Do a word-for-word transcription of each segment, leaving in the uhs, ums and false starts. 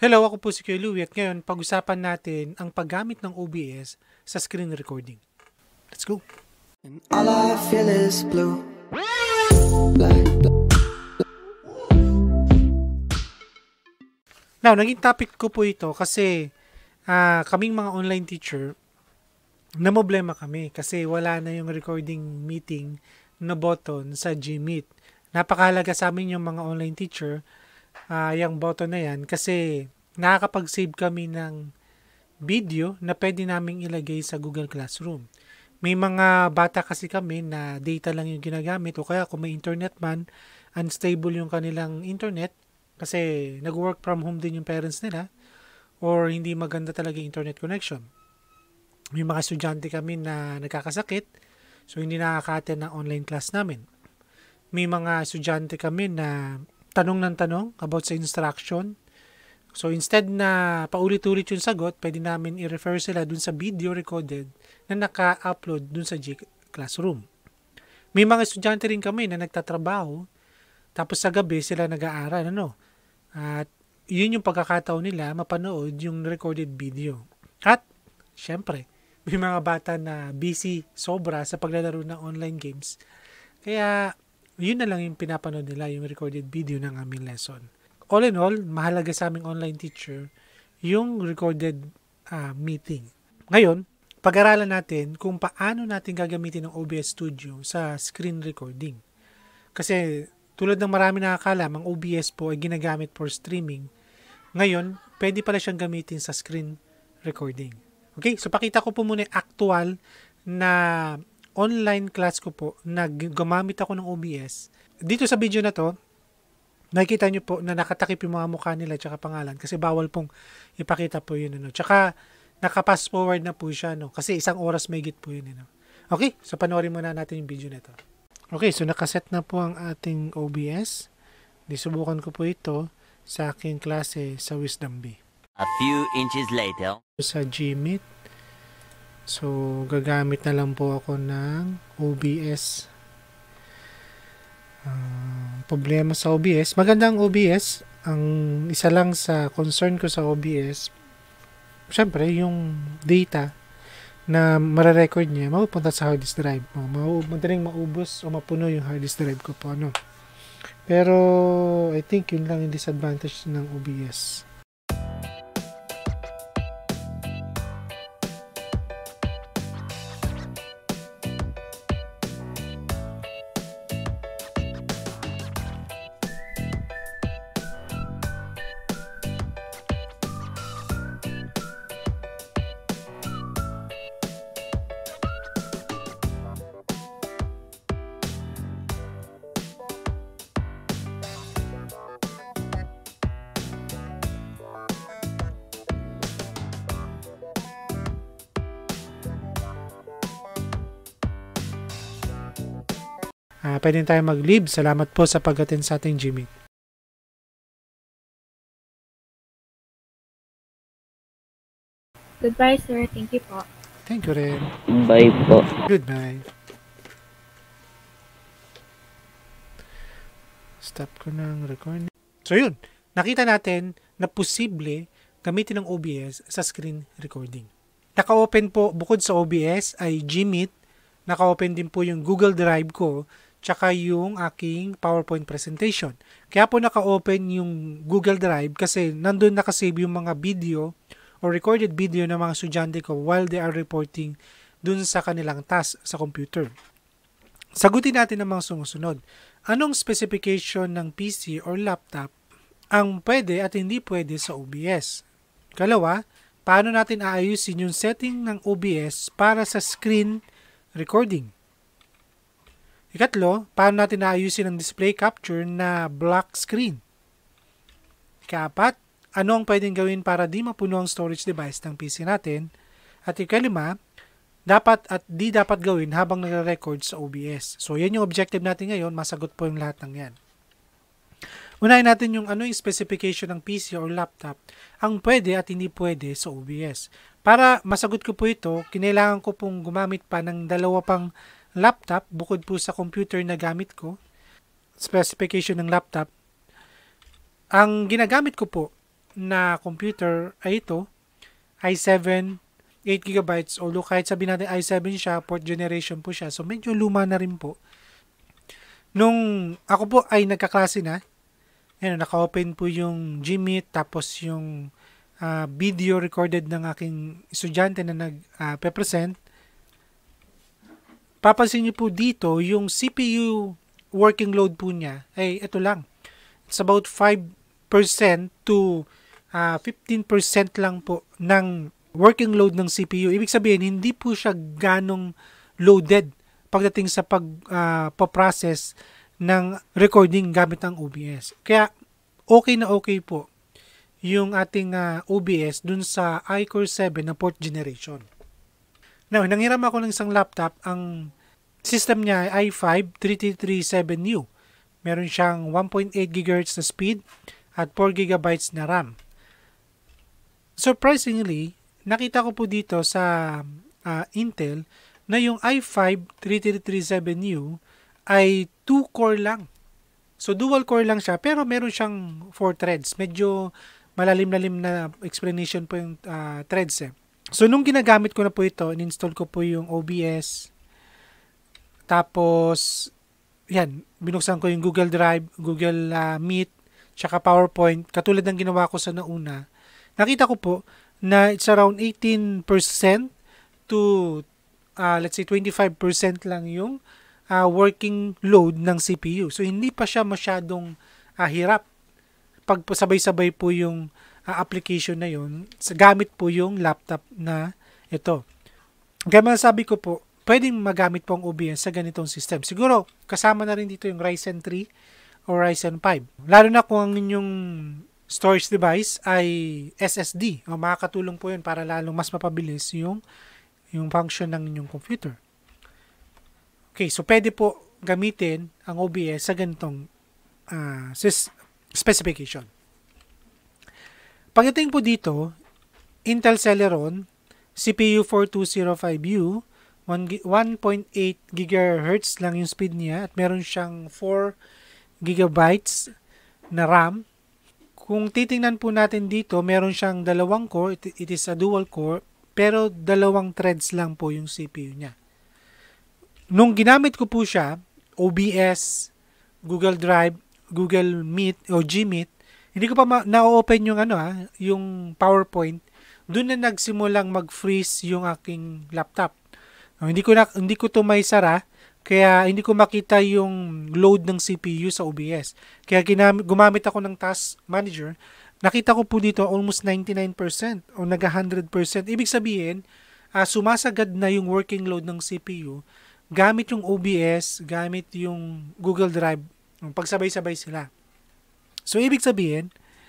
Hello, ako po si Kuya Louie at ngayon pag-usapan natin ang paggamit ng O B S sa screen recording. Let's go! And all I feel is blue. Black. Now, naging topic ko po ito kasi uh, kaming mga online teacher, namoblema kami kasi wala na yung recording meeting na button sa Gmeet. Napakahalaga sa amin yung mga online teacher, uh, yung button na yan kasi nakakapag-save kami ng video na pwede naming ilagay sa Google Classroom. May mga bata kasi kami na data lang yung ginagamit o kaya kung may internet man, unstable yung kanilang internet kasi nag-work from home din yung parents nila or hindi maganda talaga yung internet connection. May mga estudyante kami na nagkakasakit so hindi nakaka-attend ng online class namin. May mga estudyante kami na tanong ng tanong about sa instruction. So, instead na paulit-ulit yung sagot, pwede namin i-refer sila dun sa video recorded na naka-upload dun sa G Classroom. May mga estudyante rin kami na nagtatrabaho, tapos sa gabi sila nag-aaral, ano? At yun yung pagkakataon nila mapanood yung recorded video. At, syempre, may mga bata na busy sobra sa paglalaro ng online games. Kaya, yun na lang yung pinapanood nila, yung recorded video ng aming lesson. All in all, mahalaga sa aming online teacher yung recorded uh, meeting. Ngayon, pag-aralan natin kung paano natin gagamitin ng O B S Studio sa screen recording. Kasi tulad ng marami nakakala, ang O B S po ay ginagamit for streaming. Ngayon, pwede pala siyang gamitin sa screen recording. Okay, so pakita ko po muna yung actual na online class ko po na gumamit ako ng O B S. Dito sa video na to, nakikita nyo po na nakatakip yung mga mukha nila tsaka pangalan kasi bawal pong ipakita po yun. Ano. Tsaka naka-fast forward na po siya no? Kasi isang oras may git po yun. Ano. Okay, so panoorin muna natin yung video nito. Okay, so nakaset na po ang ating O B S. Disubukan ko po ito sa aking klase sa Wisdom B. A few inches later. Sa Gmeet. So gagamit na lang po ako ng O B S. Uh, problema sa O B S. Maganda ang O B S. Ang isa lang sa concern ko sa O B S, syempre, yung data na mararecord niya, mapupunta sa hard disk drive mo. Ma- madaling maubos o mapuno yung hard disk drive ko po. Ano. Pero, I think yun lang yung disadvantage ng O B S. Uh, pwede tayo mag-leave. Salamat po sa pag-attend sa ating Gmeet. Goodbye, sir. Thank you po. Thank you rin. Bye po. Goodbye. Stop ko ng recording. So yun, nakita natin na posible gamitin ng O B S sa screen recording. Naka-open po, bukod sa O B S ay Gmeet, naka-open din po yung Google Drive ko tsaka yung aking PowerPoint presentation. Kaya po naka-open yung Google Drive kasi nandun nakasave yung mga video or recorded video ng mga estudyante ko while they are reporting dun sa kanilang task sa computer. Sagutin natin ang mga sumusunod. Anong specification ng P C or laptop ang pwede at hindi pwede sa O B S? Kalawa, paano natin aayusin yung setting ng O B S para sa screen recording? Ikatlo, paano natin naayusin ang display capture na black screen? Ikapat, ano ang pwedeng gawin para di mapuno ang storage device ng P C natin? At ikalima, dapat at di dapat gawin habang nagre-record sa O B S. So, yan yung objective natin ngayon. Masagot po yung lahat ng yan. Unahin natin yung ano yung specification ng P C or laptop ang pwede at hindi pwede sa O B S. Para masagot ko po ito, kinailangan ko pong gumamit pa ng dalawa pang laptop bukod po sa computer na gamit ko. Specification ng laptop. Ang ginagamit ko po na computer ay ito, i seven, eight gigabytes. Although kahit sabihin natin i seven siya, fourth generation po siya. So medyo luma na rin po. Nung ako po ay nagkaklase na, ayun, naka-open po yung Gmeet, tapos yung uh, video recorded ng aking estudyante na nag-present. Uh, Papansin niyo po dito, yung C P U working load po niya ay ito lang. It's about five percent to uh, fifteen percent lang po ng working load ng C P U. Ibig sabihin, hindi po siya ganong loaded pagdating sa pag-process uh, ng recording gamit ang O B S. Kaya, okay na okay po yung ating uh, O B S dun sa iCore seven na fourth generation. Now, nanghiram ako ng isang laptop. Ang system niya ay i five thirty-three thirty-seven U. Meron siyang one point eight gigahertz na speed at four gigabytes na RAM. Surprisingly, nakita ko po dito sa uh, Intel na yung i five thirty-three thirty-seven U ay two core lang. So, dual core lang siya, pero meron siyang four threads. Medyo malalim-lalim na explanation po yung uh, threads eh. So, nung ginagamit ko na po ito, in-install ko po yung O B S. Tapos, yan, binuksan ko yung Google Drive, Google uh, Meet, tsaka PowerPoint. Katulad ng ginawa ko sa nauna. Nakita ko po na it's around eighteen percent to uh, let's say twenty-five percent lang yung uh, working load ng C P U. So, hindi pa siya masyadong uh, hirap. Pag sabay-sabay po yung uh, application na yun, gamit po yung laptop na ito. Kaya masasabi ko po, pwedeng magamit po ang O B S sa ganitong system. Siguro, kasama na rin dito yung Ryzen three o Ryzen five. Lalo na kung ang inyong storage device ay S S D. O, makakatulong po yun para lalong mas mapabilis yung, yung function ng inyong computer. Okay, so pwede po gamitin ang O B S sa ganitong uh, specification. Pagdating po dito, Intel Celeron, C P U four two zero five U, one point eight gigahertz lang yung speed niya at meron siyang four gigabytes na RAM. Kung titingnan po natin dito, meron siyang dalawang core, it, it is a dual core, pero dalawang threads lang po yung C P U niya. Nung ginamit ko po siya, O B S, Google Drive, Google Meet o Gmeet, hindi ko pa ma- na-open yung ano ha, yung PowerPoint. Doon na nagsimulang mag-freeze yung aking laptop. No, hindi ko na hindi ko to may sara, kaya hindi ko makita yung load ng C P U sa O B S. Kaya ginamit, gumamit ako ng Task Manager. Nakita ko po dito almost ninety-nine percent o nag one hundred percent. Ibig sabihin, uh, sumasagad na yung working load ng C P U gamit yung O B S, gamit yung Google Drive, pagsabay-sabay sila. So, ibig sabihin,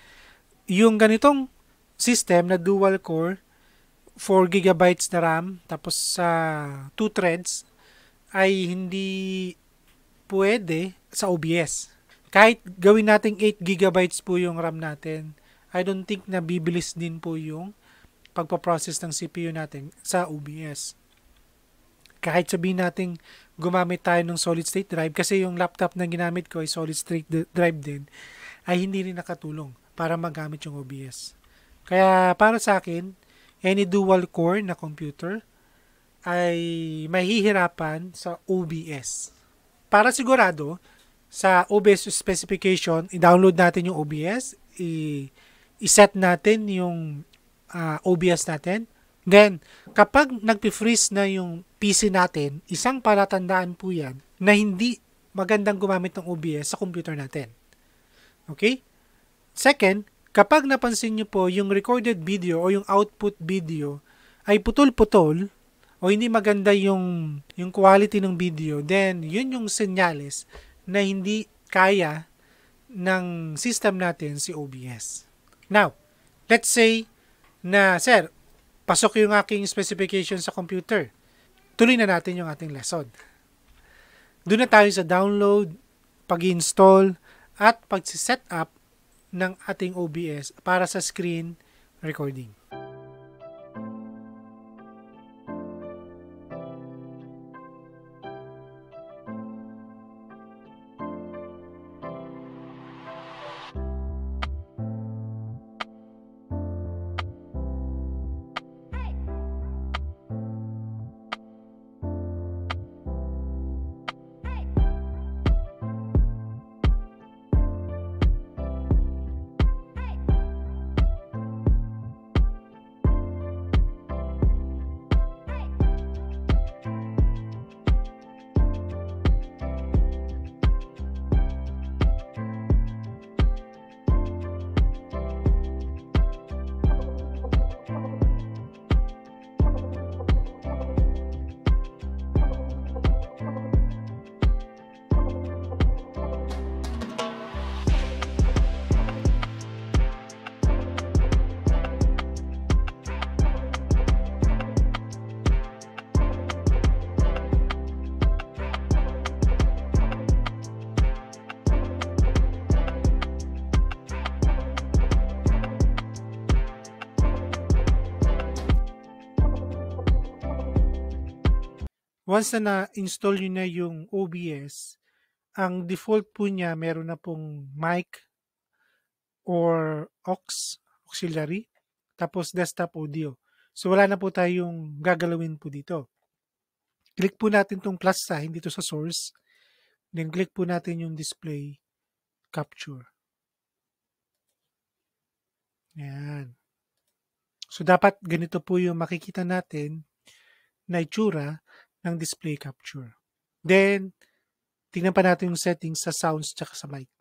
yung ganitong system na dual core, four gigabytes na RAM, tapos sa uh, two threads, ay hindi pwede sa O B S. Kahit gawin nating eight gigabytes po yung RAM natin, I don't think na bibilis din po yung pagpaprocess ng C P U natin sa O B S. Kahit sabihin natin gumamit tayo ng solid state drive, kasi yung laptop na ginamit ko ay solid state drive din, ay hindi rin nakatulong para magamit yung O B S. Kaya para sa akin, any dual core na computer ay mahihirapan sa O B S. Para sigurado, sa O B S specification, i-download natin yung O B S, i- i-set natin yung uh, O B S natin. Then, kapag nag-freeze na yung P C natin, isang palatandaan po yan na hindi magandang gumamit ng O B S sa computer natin. Okay? Second, kapag napansin nyo po yung recorded video o yung output video ay putol-putol o hindi maganda yung, yung quality ng video, then yun yung senyales na hindi kaya ng system natin si O B S. Now, let's say na, sir, pasok yung aking specification sa computer. Tuloy na natin yung ating lesson. Doon na tayo sa download, pag-install, at pag-set up ng ating O B S para sa screen recording. once na na-install nyo na yung O B S, ang default po niya meron na pong mic or aux, auxiliary, tapos desktop audio. So wala na po tayong gagalawin po dito. Click po natin tong plus sign dito sa source, then click po natin yung display capture. Yan. So dapat ganito po yung makikita natin na itsura ng display capture. Then, tingnan pa natin yung settings sa sounds tsaka sa mic.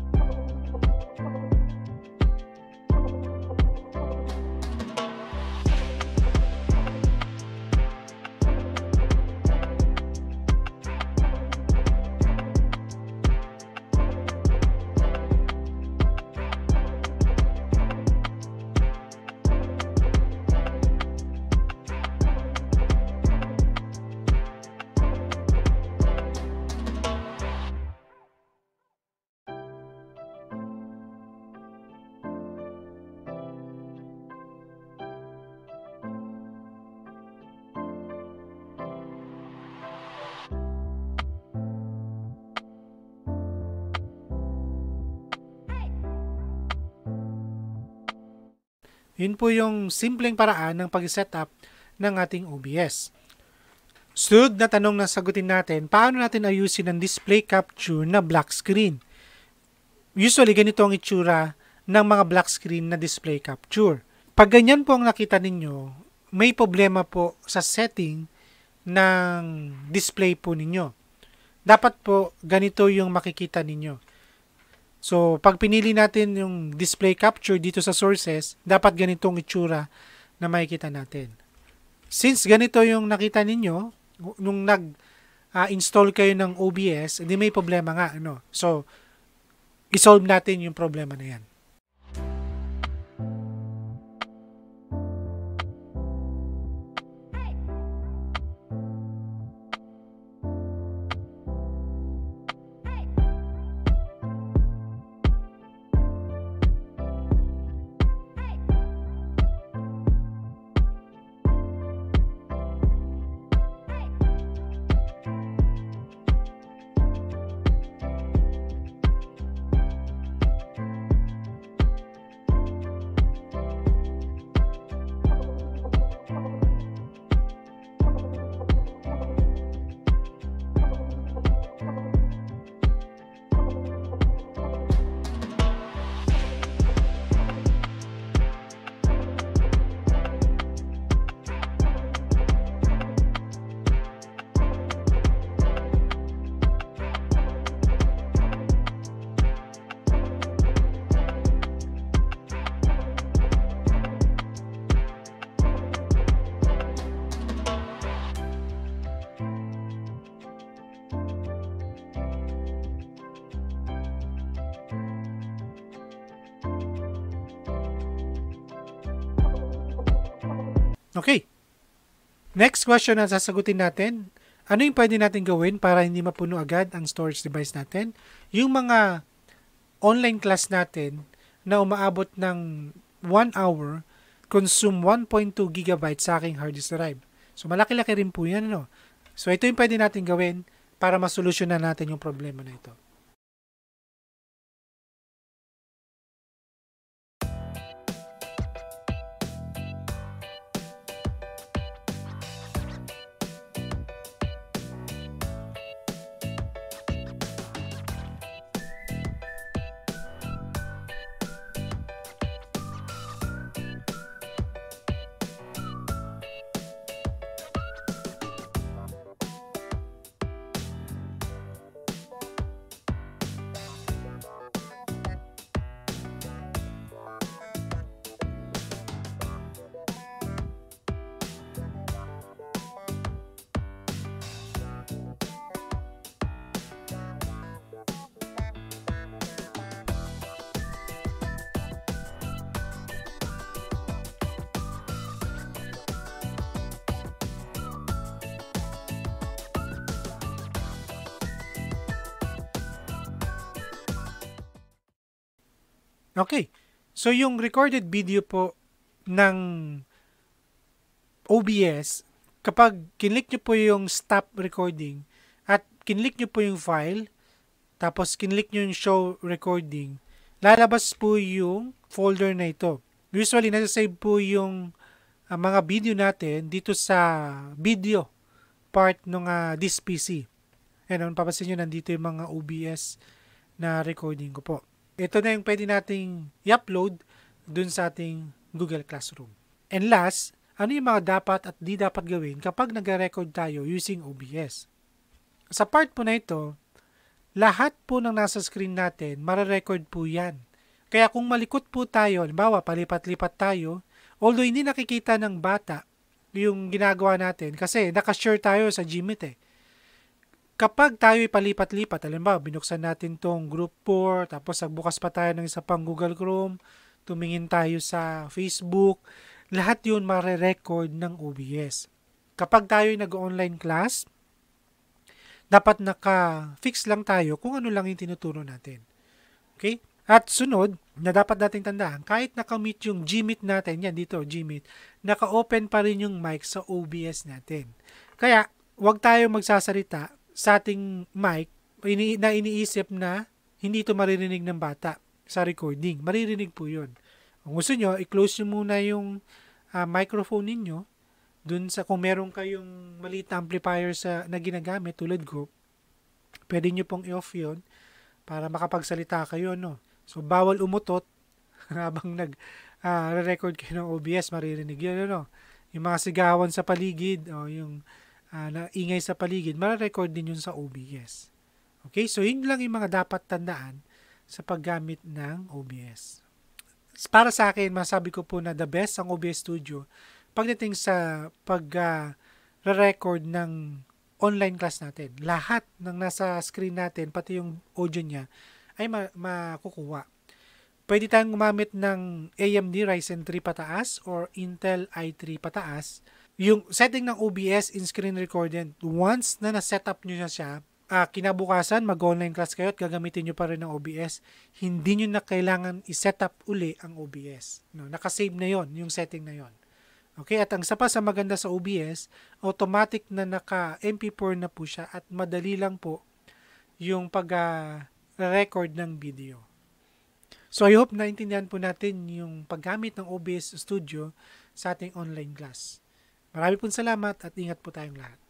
Yun po yung simpleng paraan ng pag-setup ng ating O B S. Sunod na tanong na sagutin natin, paano natin ayusin ang display capture na black screen? Usually, ganito ang itsura ng mga black screen na display capture. Pag ganyan po ang nakita ninyo, may problema po sa setting ng display po ninyo. Dapat po ganito yung makikita ninyo. So, pag pinili natin yung display capture dito sa sources, dapat ganitong itsura na makikita natin. Since ganito yung nakita ninyo, nung nag-install uh, kayo ng O B S, hindi may problema nga. Ano? So, isolve natin yung problema na yan. Okay. Next question na sasagutin natin. Ano yung pwede natin gawin para hindi mapuno agad ang storage device natin? Yung mga online class natin na umaabot ng one hour consume one point two gigabytes sa aking hard disk drive. So malaki-laki rin po yan. No? So ito yung pwede natin gawin para masolusyonan natin yung problema na ito. Okay. So, yung recorded video po ng O B S, kapag kinlik nyo po yung stop recording at kinlik nyo po yung file, tapos kinlik nyo yung show recording, lalabas po yung folder na ito. Usually, nasa-save po yung uh, mga video natin dito sa video part ng uh, this P C. Ayan, kung papansin nyo, nandito yung mga O B S na recording ko po. Ito na yung pwede nating i-upload dun sa ating Google Classroom. And last, ano yung mga dapat at di dapat gawin kapag nag-record tayo using O B S? Sa part po na ito, lahat po ng nasa screen natin, mare-record po yan. Kaya kung malikot po tayo, halimbawa, palipat-lipat tayo, although hindi nakikita ng bata yung ginagawa natin, kasi nakashare tayo sa Gmeet eh. Kapag tayo palipat-lipat, halimbawa, binuksan natin tong group four, tapos nagbukas pa tayo ng isa pang Google Chrome, tumingin tayo sa Facebook, lahat yun mare-record ng O B S. Kapag tayo nag-online class, dapat naka-fix lang tayo kung ano lang yung tinuturo natin. Okay? At sunod, na dapat nating tandaan, kahit naka-meet yung Gmeet natin, yan dito, Gmeet, naka-open pa rin yung mic sa O B S natin. Kaya, huwag tayo magsasalita sa ating mic na iniisip na hindi ito maririnig ng bata sa recording. Maririnig po yun. Kung gusto nyo, i-close nyo muna yung uh, microphone ninyo dun sa kung meron kayong maliit na amplifier sa, na ginagamit tulad ko, pwede nyo pong i-off yun para makapagsalita kayo, no? So, bawal umutot habang nag-record uh, kayo ng O B S, maririnig yun, no? Yung mga sigawan sa paligid o yung uh, na ingay sa paligid, mara-record din yun sa O B S. Okay? So, yun lang yung mga dapat tandaan sa paggamit ng O B S. Para sa akin, masabi ko po na the best ang O B S Studio pagdating sa pag-record uh, ng online class natin. Lahat ng nasa screen natin, pati yung audio niya, ay ma- makukuha. Pwede tayong gumamit ng A M D Ryzen three pataas or Intel i three pataas. Yung setting ng O B S in screen recording, once na na-set up nyo na siya, uh, kinabukasan, mag-online class kayo at gagamitin nyo pa rin ng O B S, hindi nyo na kailangan i-set up uli ang O B S. No, nakasave na yon yung setting na yon. Okay, at ang isa pa sa maganda sa O B S, automatic na naka-M P four na po siya at madali lang po yung pag-record uh, ng video. So I hope naintindihan po natin yung paggamit ng O B S Studio sa ating online class. Marami pong salamat at ingat po tayong lahat.